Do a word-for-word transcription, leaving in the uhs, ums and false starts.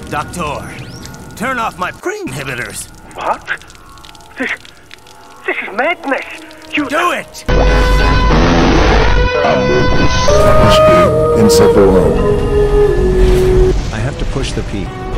Doctor, turn off my pre inhibitors. What? This... this is madness! You... Do it! Insect row. I have to push the P.